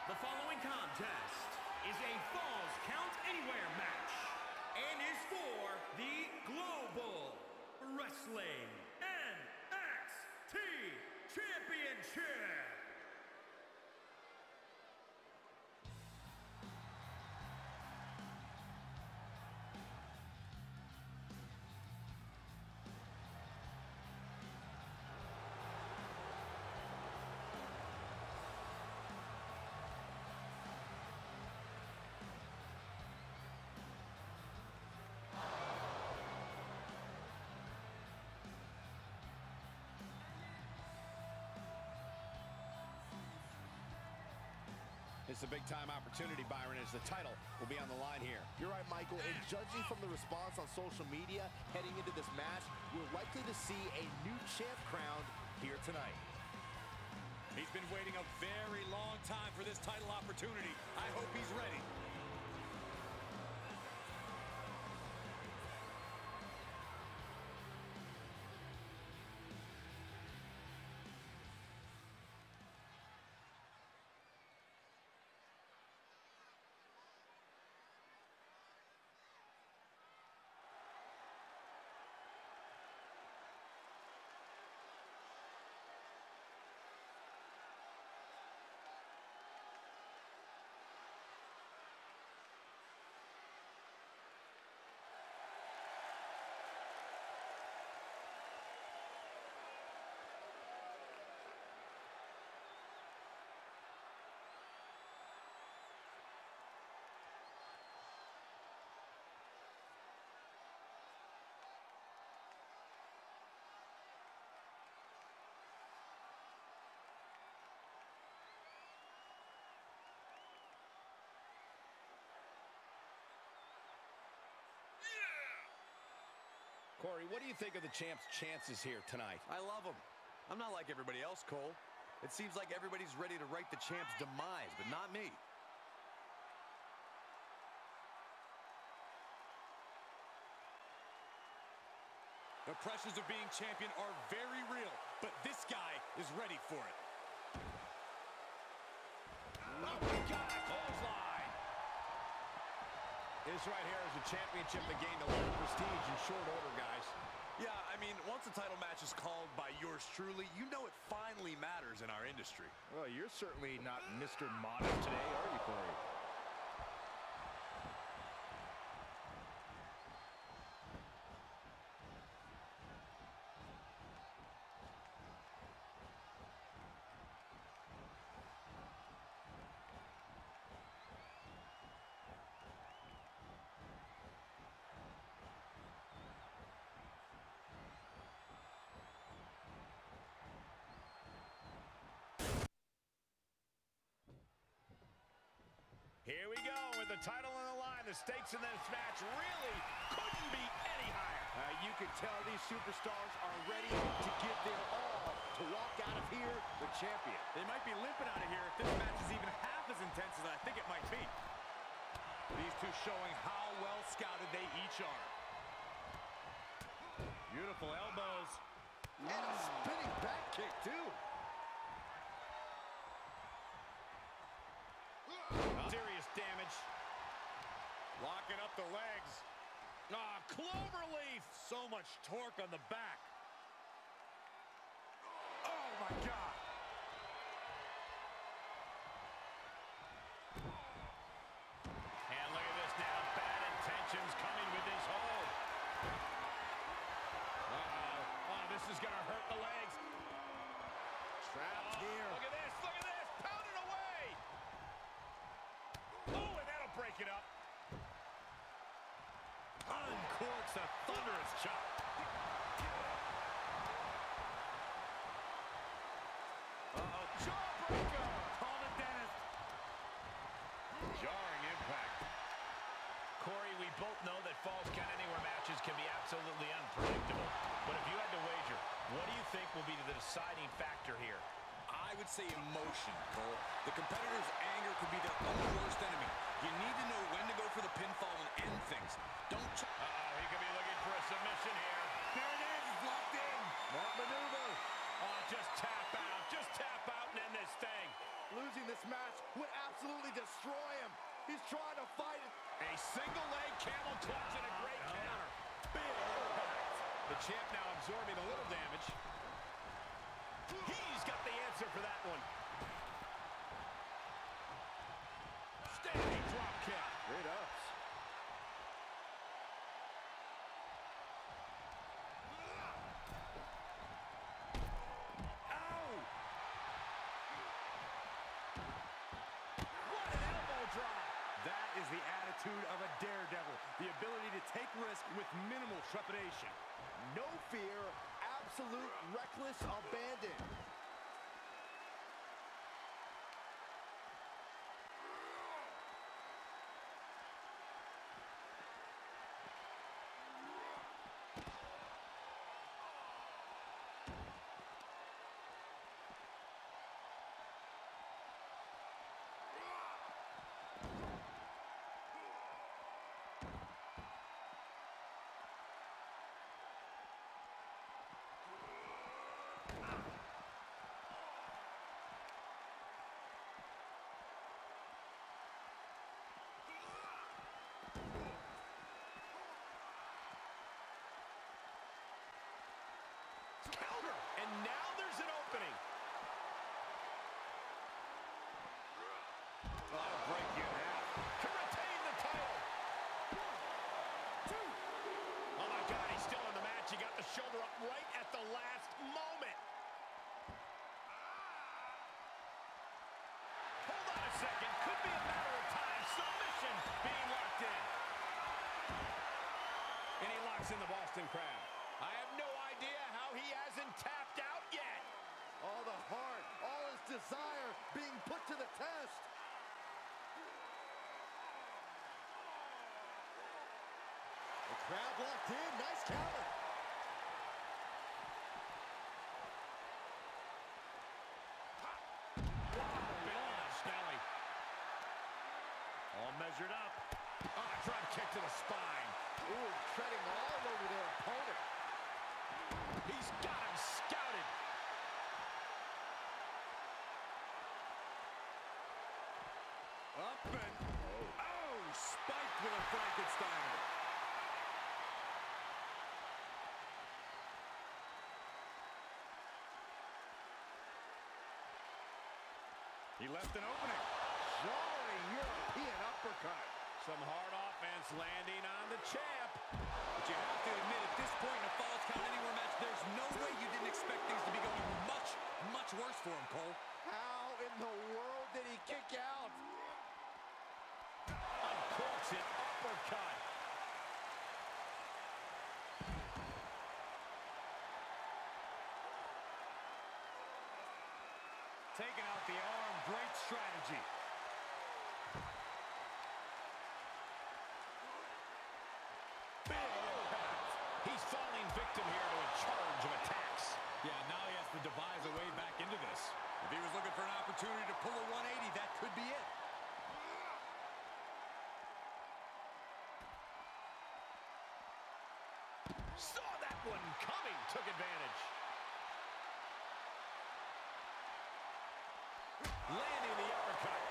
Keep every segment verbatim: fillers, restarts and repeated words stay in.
The following contest is a Falls Count Anywhere match and is for the Global Wrestling N X T Championship. It's a big-time opportunity, Byron, as the title will be on the line here. You're right, Michael, and judging from the response on social media heading into this match, we're likely to see a new champ crowned here tonight. He's been waiting a very long time for this title opportunity. I hope he's ready. Corey, what do you think of the champ's chances here tonight? I love him. I'm not like everybody else, Cole. It seems like everybody's ready to write the champ's demise, but not me. The pressures of being champion are very real, but this guy is ready for it. Oh, my God, clothesline! This right here is a championship that gained a lot of prestige in short order, guys. Yeah, I mean, once a title match is called by yours truly, you know it finally matters in our industry. Well, you're certainly not Mister Modest today, are you, Corey? Here we go with the title on the line. The stakes in this match really couldn't be any higher. Uh, you can tell these superstars are ready to give their all to walk out of here the champion. They might be limping out of here if this match is even half as intense as I think it might be. These two showing how well scouted they each are. Beautiful elbows. And a spinning back kick, too. Serious damage. Locking up the legs. Ah, oh, cloverleaf. So much torque on the back. Oh, my God. And look at this now. Bad intentions coming with this hold. Uh-oh. Oh, this is going to hurt the legs. Trapped oh, here. Look at this. Look at this. Pounded away. Oh, and that'll break it up. Uncorks a thunderous chop. Uh-oh, jawbreaker. Call the dentist. Jarring impact. Corey, we both know that Falls Count Anywhere matches can be absolutely unpredictable. But if you had to wager, what do you think will be the deciding factor here? I would say emotion, Cole. The competitor's anger could be their own worst enemy. You need to know when to go for the pinfall and end things. Don't... Uh-oh, he could be looking for a submission here. There it is, it's locked in. That maneuver. Oh, just tap out. Just tap out and end this thing. losing this match would absolutely destroy him. He's trying to fight it. A single leg camel clutch and a great Oh, no. counter. Big impact. The champ now absorbing a little damage. He's got the answer for that one. Standing drop kick. Great ups. Ow! What an elbow drop. That is the attitude of a daredevil. The ability to take risk with minimal trepidation. No fear, absolute reckless abandon. Counter. And now there's an opening. Oh, break you in half. To retain the title. One, two. Oh, my God, he's still in the match. He got the shoulder up right at the last moment. Hold on a second. Could be a matter of time. Submission being locked in. And he locks in the Boston Crab. I have no idea how he hasn't tapped out yet. All the heart, all his desire being put to the test. The crowd locked in. Nice counter. Snelly. All measured up. Oh, drop kick to the spine. Ooh, treading all over their opponent. He's got him scouted. Up and... Oh, spiked with a Frankenstein. He left an opening. Jarring European uppercut. Some hard offense landing on the champ. But you have to admit, at this point in a Falls Count Anywhere match, there's no way you didn't expect things to be going much, much worse for him, Cole. How in the world did he kick out? Uncorks it, uppercut. Taking out the arm, great strategy. Big impact. He's falling victim here to a charge of attacks. Yeah, now he has to devise a way back into this. If he was looking for an opportunity to pull a one eighty, that could be it. Saw that one coming, took advantage. Landing the uppercut.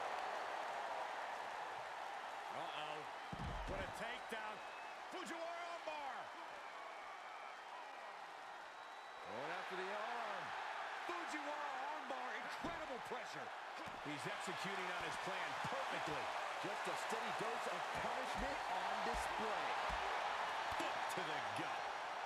Uh-oh. What a takedown. Fujiwara armbar. Going after the arm. Fujiwara armbar. Incredible pressure. He's executing on his plan perfectly. Just a steady dose of punishment on display. Foot to the gut.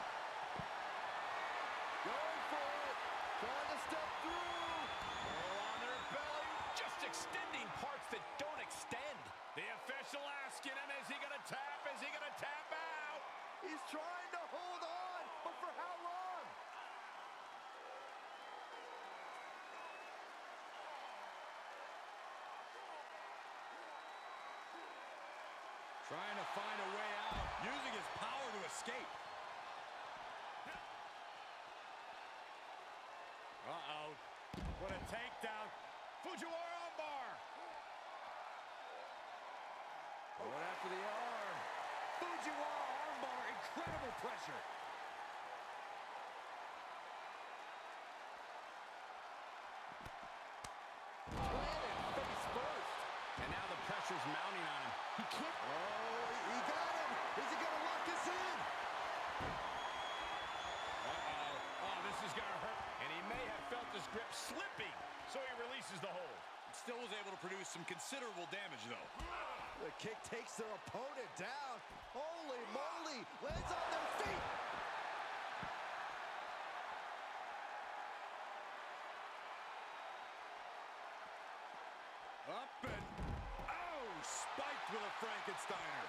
Going for it. Trying to step through. All on their belly. Just extending parts that don't extend. The official asking him, is he going to tap? Is he going to tap out? He's trying to hold on, but for how long? Trying to find a way out, using his power to escape. Uh-oh. What a takedown. Fujiwara armbar. Going after the arm. Fujiwara armbar. Incredible pressure. Planted. pressure's mounting on him. He can't. Oh, he got him. Is he going to lock this in? Uh-oh. Oh, this is going to hurt. And he may have felt his grip slipping, so he releases the hold. Still was able to produce some considerable damage, though. The kick takes their opponent down. Holy moly. Lands on their feet. Up and, oh, spiked with a Frankensteiner.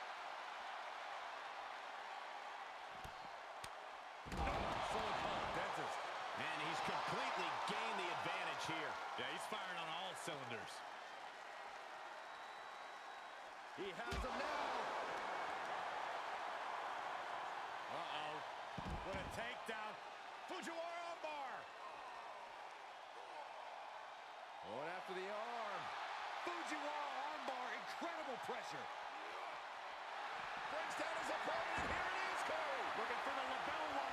Someone call a dentist. And he's completely gained the advantage here. Yeah, he's firing on all cylinders. He has him now. Uh-oh. What a takedown. Fujiwara armbar. Going after the arm. Fujiwara armbar, incredible pressure. Brings down his opponent, and here it is, Cole. Looking for the lapel lock.